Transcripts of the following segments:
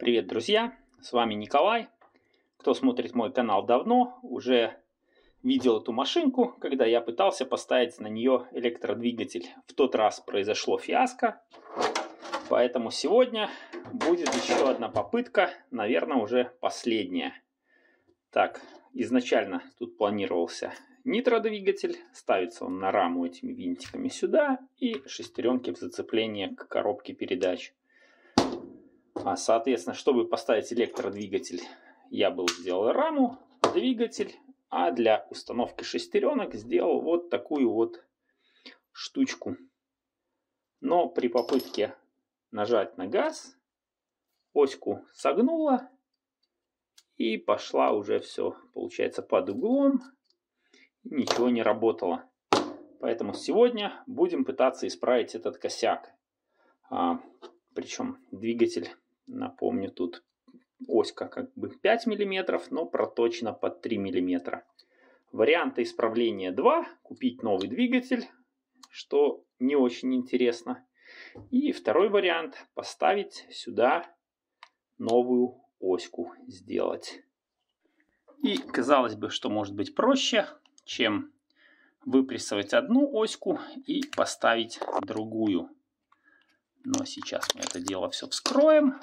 Привет, друзья! С вами Николай. Кто смотрит мой канал давно, уже видел эту машинку, когда я пытался поставить на нее электродвигатель. В тот раз произошло фиаско, поэтому сегодня будет еще одна попытка, наверное, уже последняя. Так, изначально тут планировался нитродвигатель, ставится он на раму этими винтиками сюда и шестеренки в зацепление к коробке передач. Соответственно, чтобы поставить электродвигатель, я сделал раму, двигатель, а для установки шестеренок сделал вот такую вот штучку. Но при попытке нажать на газ, оську согнула и пошла уже все, получается, под углом, и ничего не работало. Поэтому сегодня будем пытаться исправить этот косяк. Причем двигатель, напомню, тут оська как бы 5 мм, но проточена под 3 мм. Варианта исправления 2. Купить новый двигатель, что не очень интересно. И второй вариант — поставить сюда новую оську сделать. И казалось бы, что может быть проще, чем выпрессовать одну оську и поставить другую. Но сейчас мы это дело все вскроем.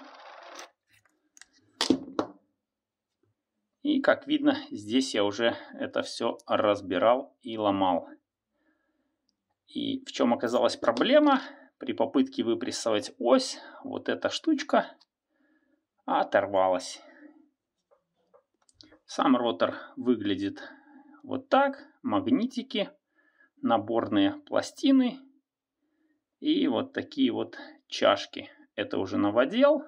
И как видно, здесь я уже это все разбирал и ломал. И в чем оказалась проблема? При попытке выпрессовать ось, вот эта штучка оторвалась. Сам ротор выглядит вот так. Магнитики, наборные пластины и вот такие вот чашки. Это уже новодел.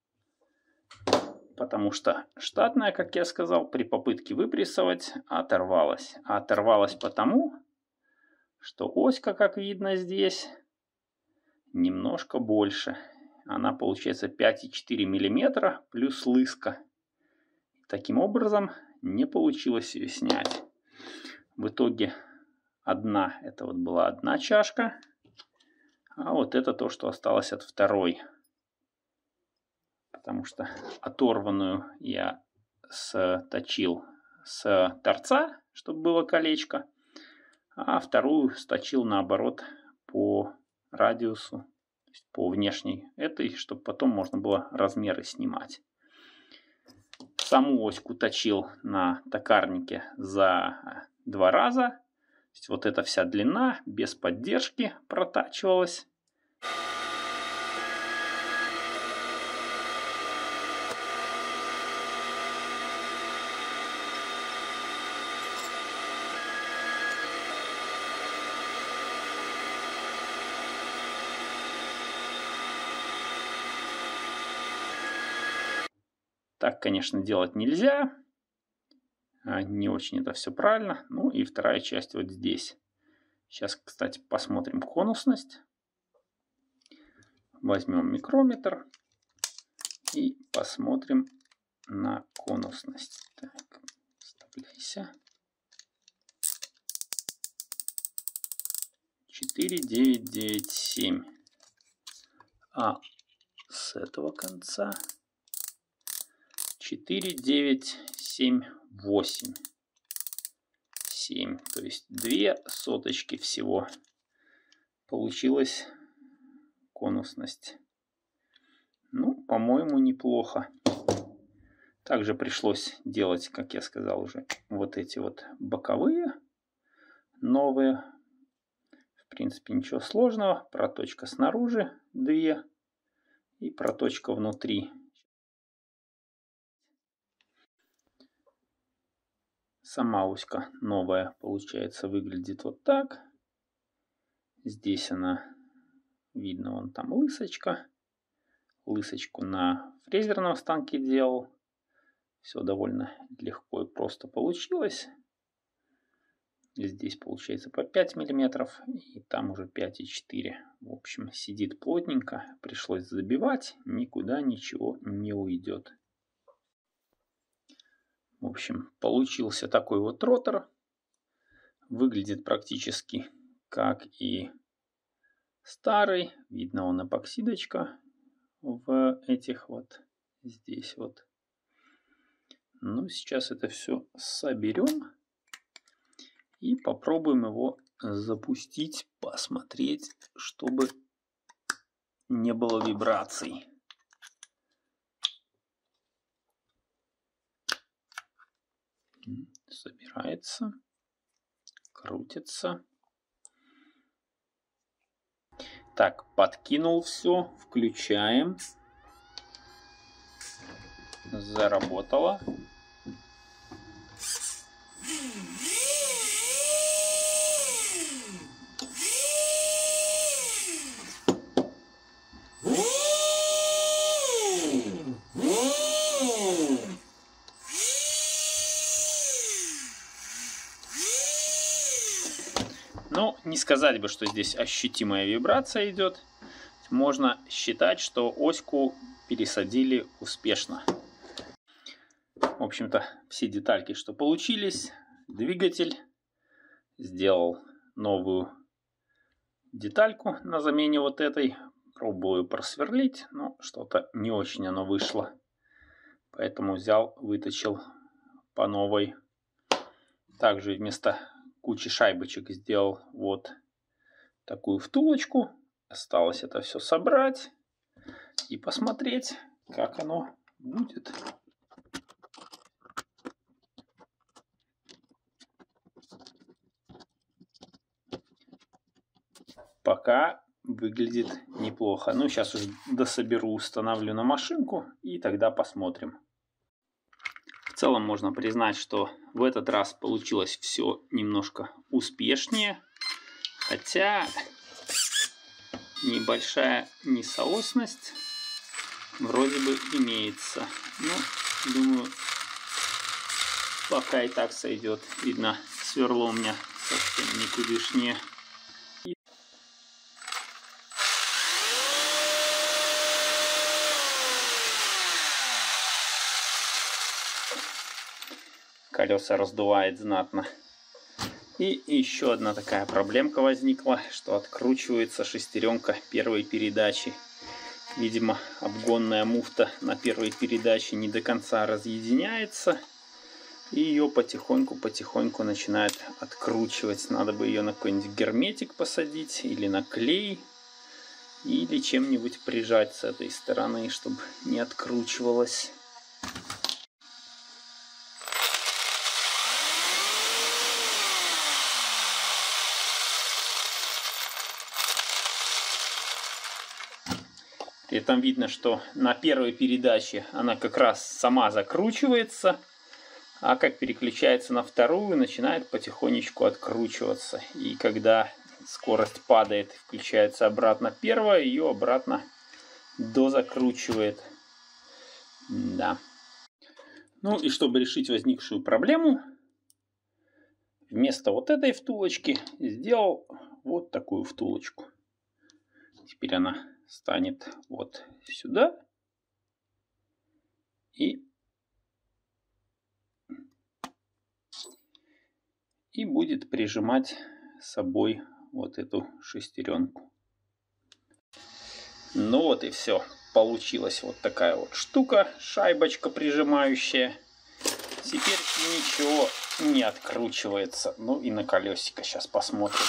Потому что штатная, как я сказал, при попытке выпрессовать оторвалась. А оторвалась потому, что оська, как видно здесь, немножко больше. Она получается 5,4 мм плюс лыска. Таким образом, не получилось ее снять. В итоге это вот была одна чашка, а вот это то, что осталось от второй. Потому что оторванную я сточил с торца, чтобы было колечко, а вторую сточил наоборот по радиусу, то есть по внешней этой, чтобы потом можно было размеры снимать. Саму оську точил на токарнике за 2 раза. То есть вот эта вся длина без поддержки протачивалась. Так, конечно, делать нельзя. Не очень это все правильно. Ну и вторая часть вот здесь. Сейчас, кстати, посмотрим конусность. Возьмем микрометр и посмотрим на конусность. Так, вставляйся. 4,997. А с этого конца 4,978. 7. То есть 2 соточки всего получилась конусность. Ну, по-моему, неплохо. Также пришлось делать, как я сказал уже, вот эти вот боковые новые. В принципе, ничего сложного. Проточка снаружи 2 и проточка внутри. Сама оська новая, получается, выглядит вот так. Здесь она, видно, вон там лысочка. Лысочку на фрезерном станке делал. Все довольно легко и просто получилось. Здесь получается по 5 мм и там уже 5,4. В общем, сидит плотненько. Пришлось забивать. Никуда ничего не уйдет. В общем, получился такой вот ротор. Выглядит практически как и старый. Видно, он эпоксидочка в этих вот здесь вот. Ну, сейчас это все соберем и попробуем его запустить, посмотреть, чтобы не было вибраций. Собирается, крутится. Так, подкинул все, включаем. Заработало. Ну, не сказать бы, что здесь ощутимая вибрация идет. Можно считать, что оську пересадили успешно. В общем-то, все детальки, что получились. Двигатель. Сделал новую детальку на замене вот этой. Пробую просверлить, но что-то не очень оно вышло. Поэтому взял, выточил по новой. Также вместо кучи шайбочек сделал вот такую втулочку. Осталось это все собрать и посмотреть, как оно будет. Пока выглядит неплохо. Ну, сейчас уже дособеру, установлю на машинку и тогда посмотрим. В целом можно признать, что в этот раз получилось все немножко успешнее. Хотя небольшая несоосность вроде бы имеется. Но, думаю, пока и так сойдет. Видно, сверло у меня совсем никудышнее. Колеса раздувает знатно. И еще одна такая проблемка возникла, что откручивается шестеренка первой передачи. Видимо, обгонная муфта на первой передаче не до конца разъединяется. И ее потихоньку начинает откручивать. Надо бы ее на какой-нибудь герметик посадить или на клей. Или чем-нибудь прижать с этой стороны, чтобы не откручивалась. При этом видно, что на первой передаче она как раз сама закручивается, а как переключается на вторую, начинает потихонечку откручиваться. И когда скорость падает, включается обратно первая, ее обратно дозакручивает. Да. Ну и чтобы решить возникшую проблему, вместо вот этой втулочки сделал вот такую втулочку. Теперь она станет вот сюда и будет прижимать с собой вот эту шестеренку. Ну вот и все. Получилась вот такая вот штука, шайбочка прижимающая. Теперь ничего не откручивается. Ну и на колесико сейчас посмотрим.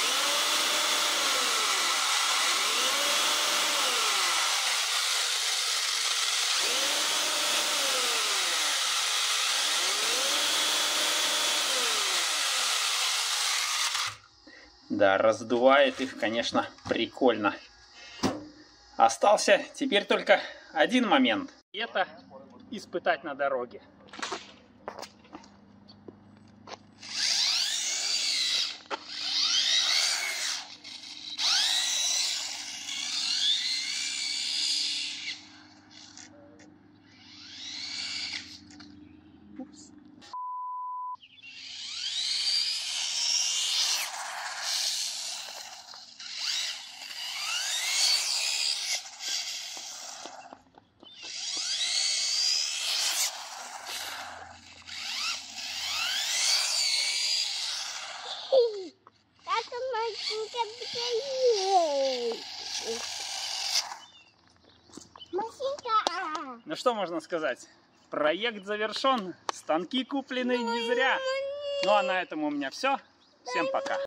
Да, раздувает их, конечно, прикольно. Остался теперь только один момент. Это испытать на дороге. Упс. Ну что можно сказать? Проект завершен, станки куплены не зря. Ну а на этом у меня все. Всем пока.